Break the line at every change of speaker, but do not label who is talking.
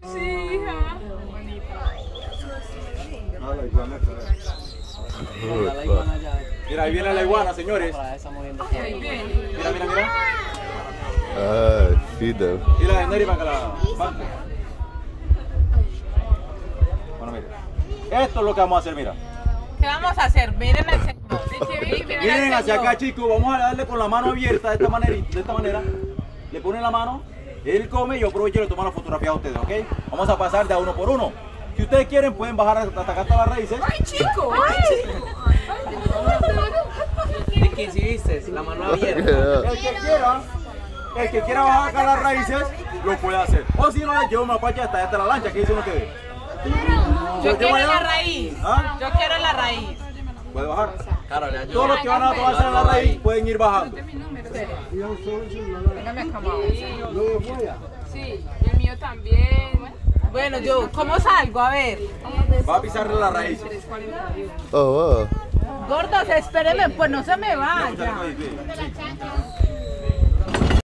Sí, hija.
Ah, la iguana.
La iguana ya.
Mira, ahí viene la iguana, señores.
Está moviendo.
Ahí viene.
Mira, mira, mira.
Ah, fida.
Y la de Neri para que la banque. Bueno, mira. Esto es lo que vamos a hacer, mira.
¿Qué vamos a hacer? Miren al señor.
Miren hacia acá, chicos. Vamos a darle con la mano abierta de esta manera. Le ponen la mano. Él come y yo aprovecho y le tomo la fotografía a ustedes, ¿ok? Vamos a pasar de a uno por uno. Si ustedes quieren, pueden bajar hasta acá hasta las raíces.
¡Ay, chico! ¡Ay, chico!
¿De qué hiciste? La mano abierta.
El que quiera bajar acá las raíces, lo puede hacer. O si no, le llevo un mapache hasta la lancha, que dice uno que ve.
Yo quiero la raíz.
¿Ah?
Yo quiero la raíz.
Puede bajar.
Claro, le ayudo.
Todos los que van a tomarse en la raíz pueden ir bajando.
Venga, me acabó. Sí, el mío también. Bueno, yo, ¿cómo salgo? A ver.
Va a pisarle las raíces.
Oh, wow.
Gordos, espérenme, pues no se me vaya.